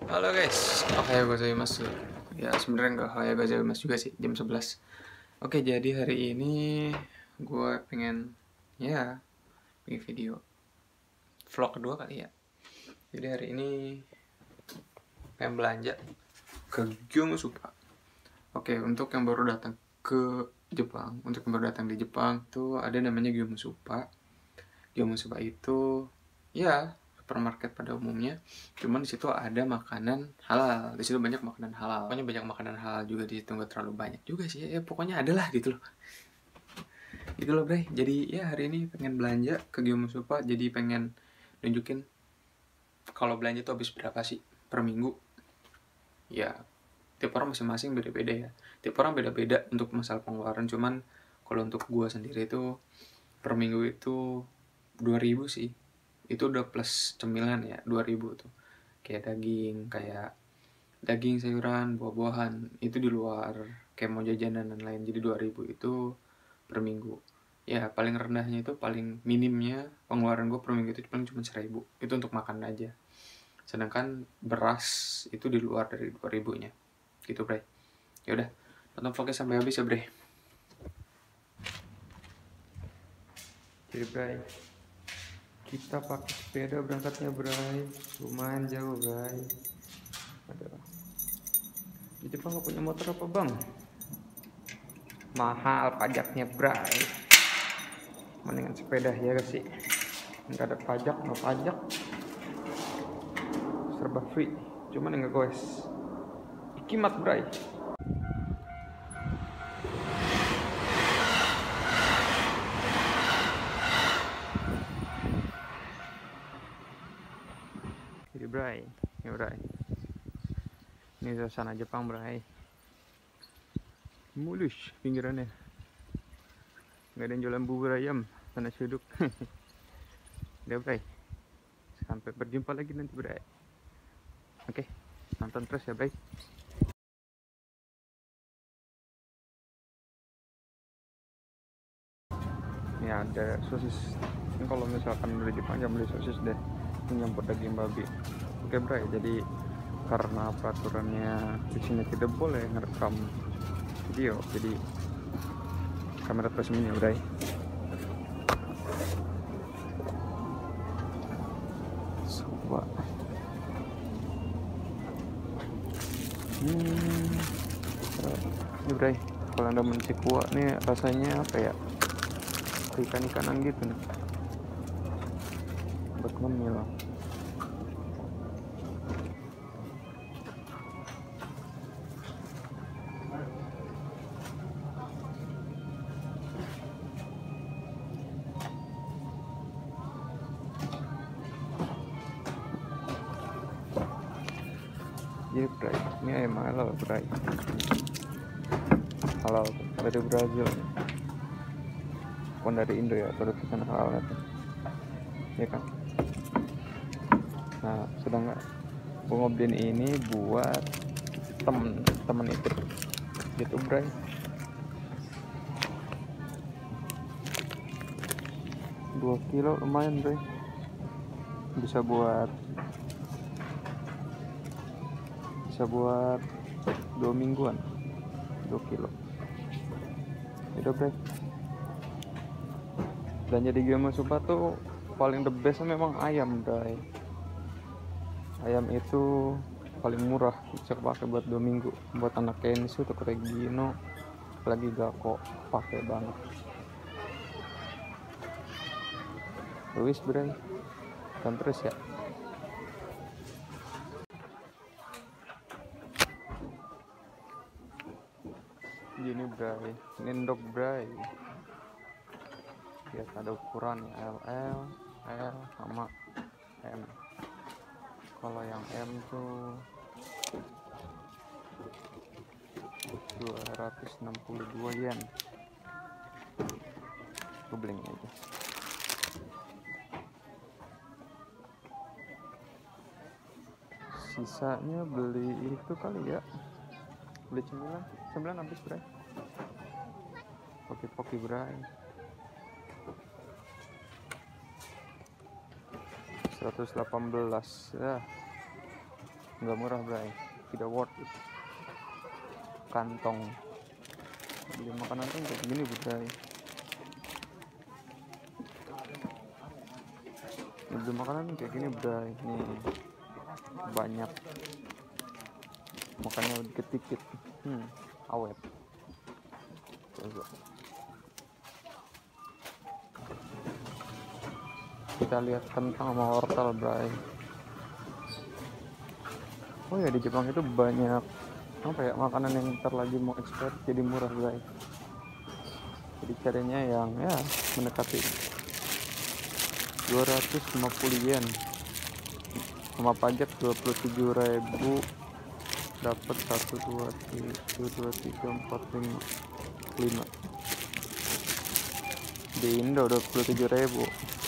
Halo guys, ohayo gozaimasu. Ya sebenarnya nggak ohayo gozaimasu juga sih, jam 11. Oke, jadi hari ini gue pengen ya bikin video vlog kedua kali ya. Jadi hari ini pengen belanja ke Gyomusupa. Oke, untuk yang baru datang ke Jepang, untuk yang baru datang di Jepang tuh ada namanya Gyomusupa. Gyomusupa itu ya supermarket pada umumnya, cuman di situ ada makanan halal. Di situ banyak makanan halal, pokoknya banyak makanan halal juga di situ, nggak terlalu banyak juga sih ya, pokoknya ada lah gitu loh. Gitu loh bre, jadi ya hari ini pengen belanja ke Gyomusupa, jadi pengen nunjukin kalau belanja tuh habis berapa sih per minggu. Ya tiap orang masing-masing beda-beda ya, tiap orang beda-beda untuk masalah pengeluaran, cuman kalau untuk gua sendiri itu per minggu itu 2000 sih, itu udah plus cemilan ya, 2000 tuh. Kayak daging, sayuran, buah-buahan itu di luar, kayak mau jajanan dan lain, jadi 2000 itu per minggu. Ya paling rendahnya itu, paling minimnya pengeluaran gue per minggu itu paling cuma 1000, itu untuk makan aja. Sedangkan beras itu di luar dari 2000 nya gitu bre. Ya udah, tonton vlognya sampai habis ya bre. Jadi bre, kita pakai sepeda berangkatnya bray, lumayan jauh bray. Aduh, di Jepang gak punya motor apa bang? Mahal pajaknya bray, mendingan sepeda ya gak sih, nggak ada pajak, no pajak, serba free, cuman nggak goes ikimat bray. Jadi bray, ya bray, ini suasana Jepang bray, mulus pinggirannya, nggak ada yang jualan bubur ayam, sana suduk. Udah bray, sampai berjumpa lagi nanti bray. Oke, nonton terus ya bray. Ini ada sosis, ini kalau misalkan beli Jepang jangan beli sosis deh, ini nyampur daging babi. Oke bray, jadi karena peraturannya di sini tidak boleh ngerekam video, jadi kamera terus ini ya bray. Coba ini bray, kalau anda mencik kuah nih rasanya apa ya, ikan-ikanan gitu nih, buat ngemil. Jadi bray, ini ayam halal bray, halal dari Brazil, bukan dari Indo ya, produsen halal itu ya kan. Nah sedangkan gue ngobrolin ini buat temen itu gitu bray. Dua kilo lumayan bray, bisa buat 2 mingguan, 2 kilo. Udah bray, dan jadi Gyomusupa tuh paling the best memang ayam bray. Ayam itu paling murah, bisa pakai buat 2 minggu, buat anak Kensu atau Regino, apalagi Gako, pakai banget. Luis bray, dan terus ya. Gini bray, ini ndok bray, biasa ada ukuran LL, L sama M. Kalau yang M tuh 262 yen. Gue beli aja. Sisanya beli itu kali ya, beli cemilan habis bray. Poki bray, 118 ya. nggak murah bray, tidak worth it. Kantong beli makanan tuh kayak gini bray, beli makanan kayak gini bray. Nih banyak, makanya dikit-dikit awet. Coba kita lihat kentang sama wortel bray. Oh ya, di Jepang itu banyak apa ya, makanan yang ntar lagi mau ekspor jadi murah bray. Jadi caranya yang ya mendekati 250 yen sama pajak 27.000, dapat 1 2 3 4 5 di Indo 27.000.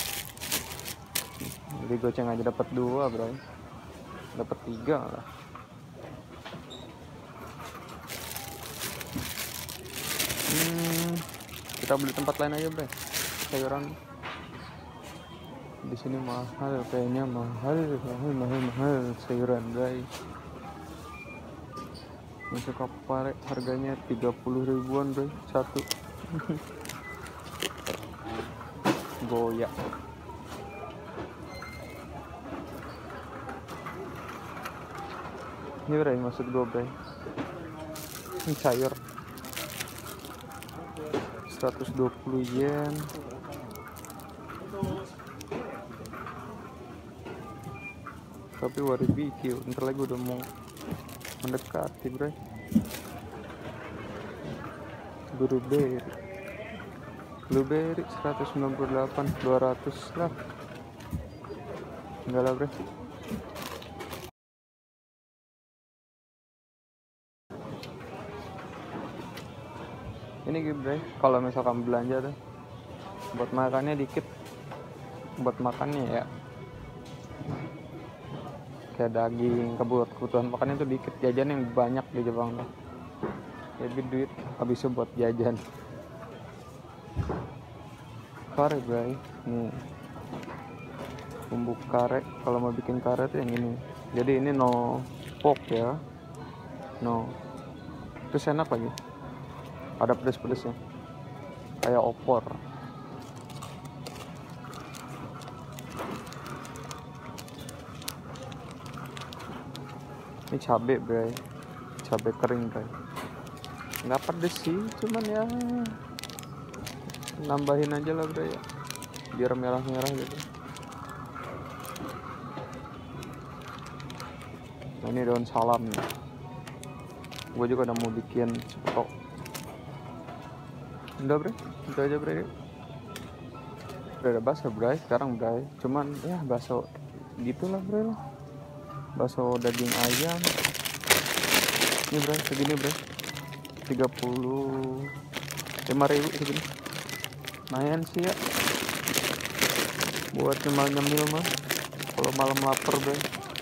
Jadi goceng aja dapat 2 bray, dapat 3 lah. Kita beli tempat lain aja bray, sayuran di sini mahal, kayaknya mahal sayuran bray. Masuk kapare harganya 30 ribuan bray satu. Goyak. Ini bray, maksud gue bray, ini sayur 120 yen. Tapi waribiki, ntar lagi udah mau mendekati bray. Blueberry 198, 200 lah. Enggak lah bray. Ini gitu bray, kalau misalkan belanja tuh buat makannya dikit, buat makannya ya kayak daging, kebutuhan makannya tuh dikit, jajan yang banyak di Jepang tuh. Jadi duit habisnya buat jajan. Kare bray, nih bumbu kare, kalau mau bikin kare tuh yang ini. Jadi ini no pork ya, no, terus enak lagi, ada pedes-pedesnya kayak opor. Ini cabe bray, cabe kering bray, nggak pedes sih, cuman ya nambahin aja lah bray ya, biar merah-merah gitu. Nah, ini daun salam nih, gue juga udah mau bikin stok. Udah bray, itu aja bray. Udah ada bakso bray sekarang bray, cuman ya bakso gitulah bray lah, bakso daging ayam. Ini bray segini bray, 35.000 segini, lumayan sih ya buat nyemil mah kalau malam lapar bray,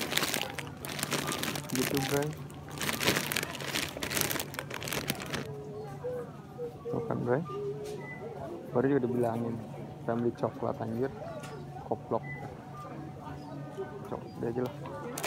gitu bray. Bukan bray, baru juga dibilangin kita beli coklat anjir, koplok. Coklat aja lah.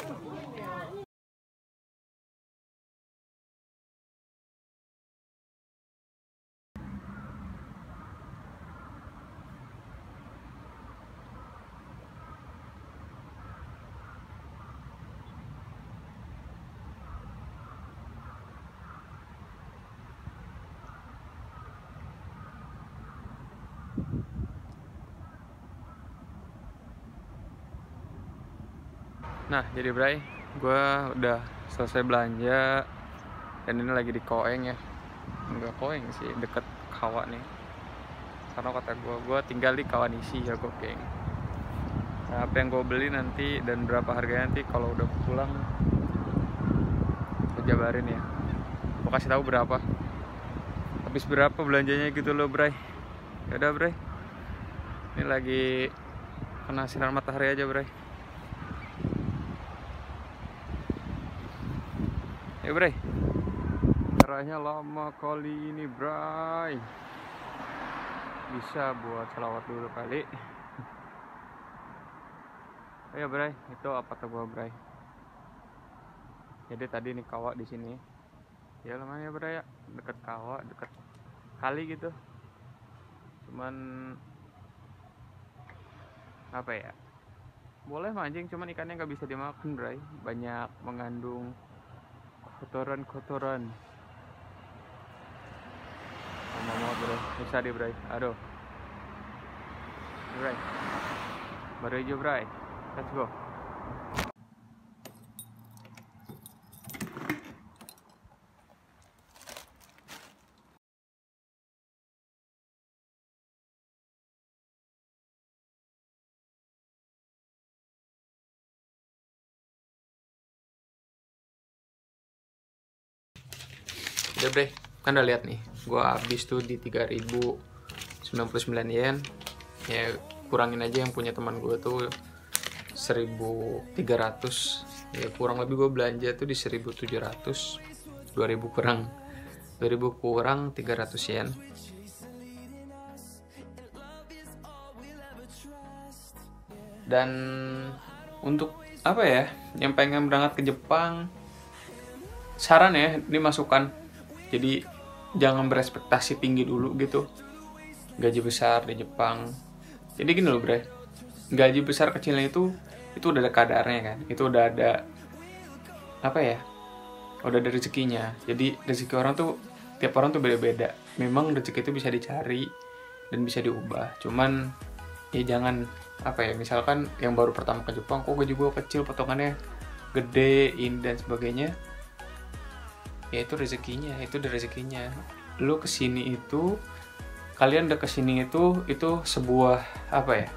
Nah jadi bray, gue udah selesai belanja dan ini lagi di Koeng ya, enggak Koeng sih, deket Kawa nih, karena kata gue tinggal di Kawanishi ya Koeng. Nah, apa yang gue beli nanti dan berapa harganya nanti kalau udah pulang gue jabarin ya, gue kasih tahu berapa, habis berapa belanjanya gitu loh bray. Yaudah bray, ini lagi kena sinar matahari aja bray. Ya bray, caranya lama kali ini bray, bisa buat selawat dulu kali. Oh ya bray, itu apa tuh gua bray, Jadi tadi nih kawah di sini. Ya lumayan ya bro ya, deket kawah, deket kali gitu. Cuman apa ya? Boleh mancing, cuman ikannya nggak bisa dimakan, bray. Banyak mengandung kotoran-kotoran. Mau bro, bisa di bray. Aduh, bray. Baru hijau bray. Let's go. Udah bre, kan udah lihat nih, gua habis tuh di 3.099 yen. Ya kurangin aja yang punya teman gue tuh 1.300. Ya kurang lebih gue belanja tuh di 1.700. 2.000 kurang 2.000 kurang 300 yen. Dan untuk apa ya, yang pengen berangkat ke Jepang, saran ya, ini masukan. Jadi jangan berekspektasi tinggi dulu gitu. Gaji besar di Jepang. Jadi gini loh bre, gaji besar kecilnya itu udah ada kadarnya kan. Itu udah ada apa ya, udah ada rezekinya. Jadi rezeki orang tuh, tiap orang tuh beda-beda. Memang rezeki itu bisa dicari dan bisa diubah. Cuman ya jangan apa ya, misalkan yang baru pertama ke Jepang, kok gaji gue kecil, potongannya gede, ini dan sebagainya. Ya itu rezekinya, itu udah rezekinya. Lu kesini itu, kalian udah kesini itu sebuah apa ya,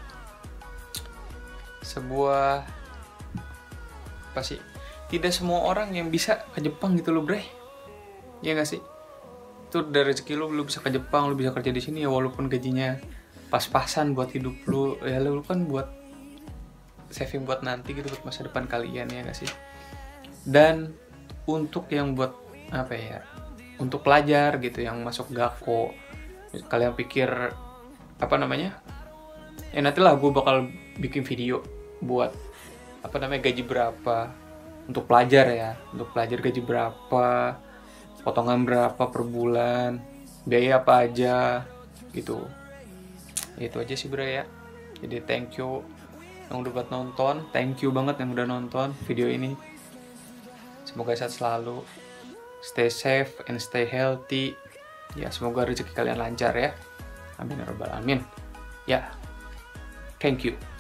sebuah apa sih, tidak semua orang yang bisa ke Jepang gitu loh bre, ya nggak sih? Itu udah rezeki lu bisa ke Jepang, lu bisa kerja di sini ya, walaupun gajinya pas-pasan buat hidup lu, ya lu kan buat saving buat nanti gitu, buat masa depan kalian, ya nggak sih? Dan untuk yang buat apa ya, untuk pelajar gitu yang masuk Gakko, kalian pikir apa namanya, ya nantilah gue bakal bikin video buat apa namanya, gaji berapa untuk pelajar ya, untuk pelajar gaji berapa, potongan berapa per bulan, biaya apa aja gitu. Itu aja sih bro ya. Jadi thank you yang udah buat nonton, thank you banget yang udah nonton video ini. Semoga sehat selalu, stay safe and stay healthy. Ya semoga rezeki kalian lancar ya. Amin ya rabbal alamin. Ya, thank you.